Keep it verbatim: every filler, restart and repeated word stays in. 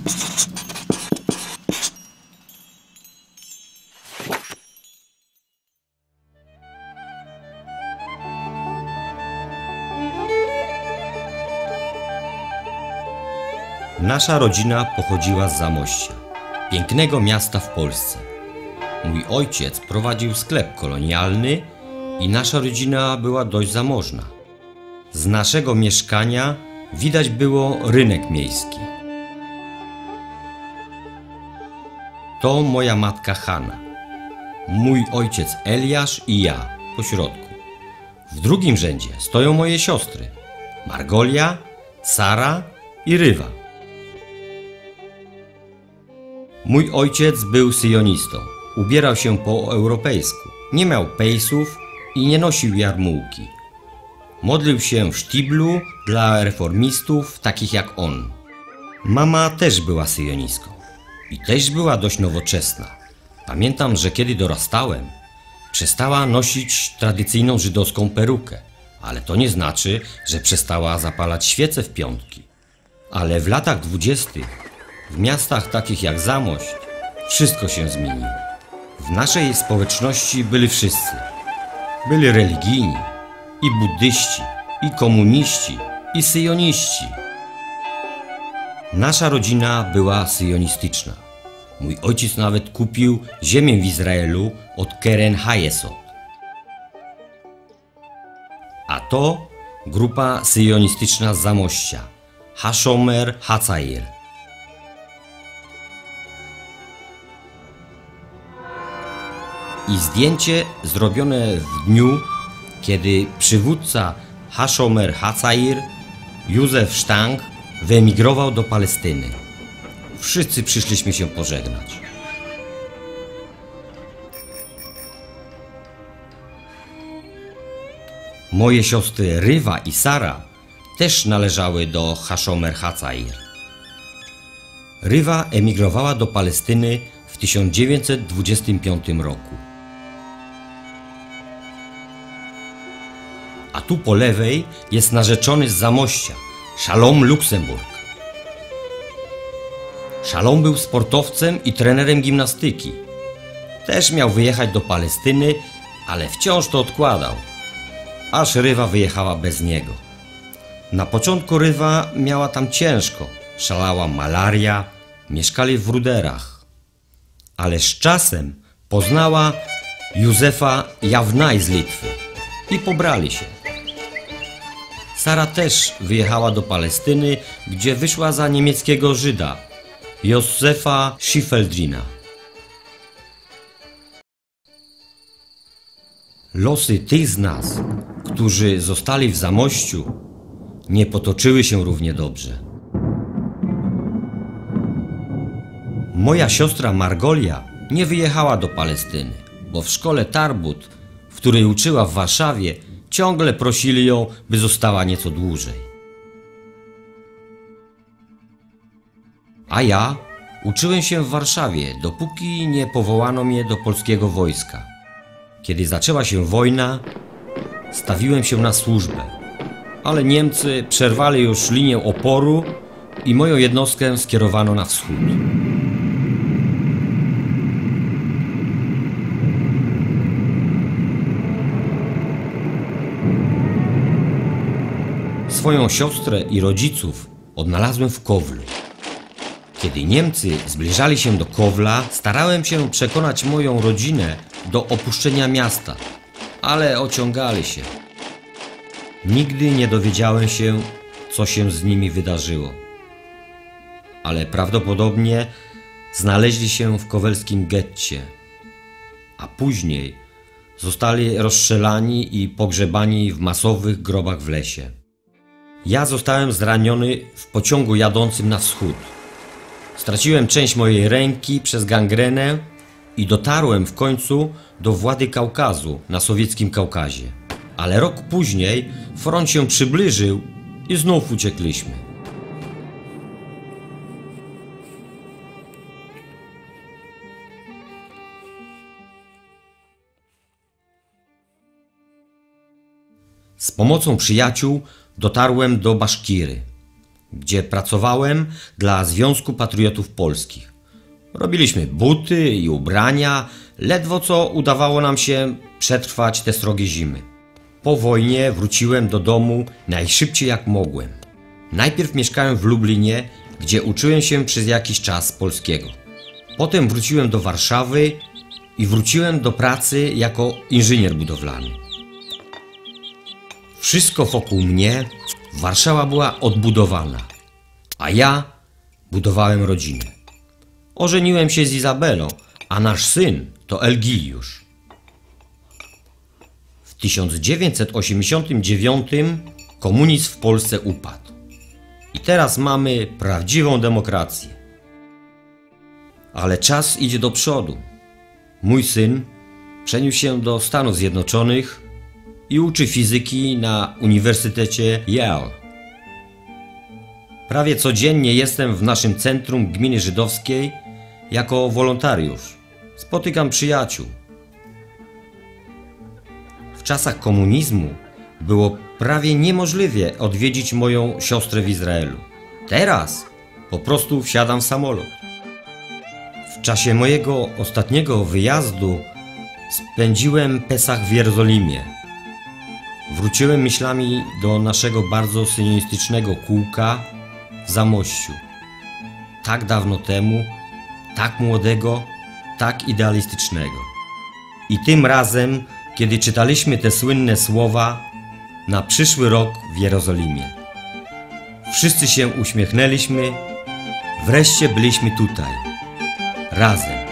Nasza rodzina pochodziła z Zamościa, pięknego miasta w Polsce. Mój ojciec prowadził sklep kolonialny i nasza rodzina była dość zamożna. Z naszego mieszkania widać było rynek miejski. To moja matka Hanna, mój ojciec Eliasz i ja po środku. W drugim rzędzie stoją moje siostry Margolia, Sara i Rywa. Mój ojciec był syjonistą. Ubierał się po europejsku. Nie miał pejsów i nie nosił jarmułki. Modlił się w sztiblu dla reformistów takich jak on. Mama też była syjonistką i też była dość nowoczesna. Pamiętam, że kiedy dorastałem, przestała nosić tradycyjną żydowską perukę, ale to nie znaczy, że przestała zapalać świece w piątki. Ale w latach dwudziestych w miastach takich jak Zamość wszystko się zmieniło. W naszej społeczności byli wszyscy. Byli religijni, i buddyści, i komuniści, i syjoniści. Nasza rodzina była syjonistyczna. Mój ojciec nawet kupił ziemię w Izraelu od Keren Hayesod. A to grupa syjonistyczna z Zamościa, Hashomer Hatzair. I zdjęcie zrobione w dniu, kiedy przywódca Hashomer Hatzair, Józef Sztang, wyemigrował do Palestyny. Wszyscy przyszliśmy się pożegnać. Moje siostry Rywa i Sara też należały do Hashomer Hatzair. Rywa emigrowała do Palestyny w tysiąc dziewięćset dwudziestym piątym roku. A tu po lewej jest narzeczony z Zamościa, Shalom Luksemburg. Shalom był sportowcem i trenerem gimnastyki. Też miał wyjechać do Palestyny, ale wciąż to odkładał, aż Rywa wyjechała bez niego. Na początku Rywa miała tam ciężko, szalała malaria, mieszkali w ruderach. Ale z czasem poznała Józefa Jawnaj z Litwy i pobrali się. Sara też wyjechała do Palestyny, gdzie wyszła za niemieckiego Żyda, Józefa Schiffeldrina. Losy tych z nas, którzy zostali w Zamościu, nie potoczyły się równie dobrze. Moja siostra Margolia nie wyjechała do Palestyny, bo w szkole Tarbut, w której uczyła w Warszawie, ciągle prosili ją, by została nieco dłużej. A ja uczyłem się w Warszawie, dopóki nie powołano mnie do polskiego wojska. Kiedy zaczęła się wojna, stawiłem się na służbę, ale Niemcy przerwali już linię oporu i moją jednostkę skierowano na wschód. Swoją siostrę i rodziców odnalazłem w Kowlu. Kiedy Niemcy zbliżali się do Kowla, starałem się przekonać moją rodzinę do opuszczenia miasta, ale ociągali się. Nigdy nie dowiedziałem się, co się z nimi wydarzyło. Ale prawdopodobnie znaleźli się w kowelskim getcie, a później zostali rozstrzelani i pogrzebani w masowych grobach w lesie. Ja zostałem zraniony w pociągu jadącym na wschód. Straciłem część mojej ręki przez gangrenę i dotarłem w końcu do Władykaukazu na sowieckim Kaukazie. Ale rok później front się przybliżył i znów uciekliśmy. Z pomocą przyjaciół dotarłem do Baszkiry. gdzie pracowałem dla Związku Patriotów Polskich. Robiliśmy buty i ubrania, ledwo co udawało nam się przetrwać te srogie zimy. Po wojnie wróciłem do domu najszybciej jak mogłem. Najpierw mieszkałem w Lublinie, gdzie uczyłem się przez jakiś czas polskiego. Potem wróciłem do Warszawy i wróciłem do pracy jako inżynier budowlany. Wszystko wokół mnie, Warszawa była odbudowana, a ja budowałem rodzinę. Ożeniłem się z Izabelą, a nasz syn to Elgiliusz. W tysiąc dziewięćset osiemdziesiątym dziewiątym komunizm w Polsce upadł. I teraz mamy prawdziwą demokrację. Ale czas idzie do przodu. Mój syn przeniósł się do Stanów Zjednoczonych i uczy fizyki na Uniwersytecie Yale. Prawie codziennie jestem w naszym centrum gminy żydowskiej jako wolontariusz. Spotykam przyjaciół. W czasach komunizmu było prawie niemożliwe odwiedzić moją siostrę w Izraelu. Teraz po prostu wsiadam w samolot. W czasie mojego ostatniego wyjazdu spędziłem Pesach w Jerozolimie. Wróciłem myślami do naszego bardzo syjonistycznego kółka w Zamościu. Tak dawno temu, tak młodego, tak idealistycznego. I tym razem, kiedy czytaliśmy te słynne słowa na przyszły rok w Jerozolimie. Wszyscy się uśmiechnęliśmy, wreszcie byliśmy tutaj, razem.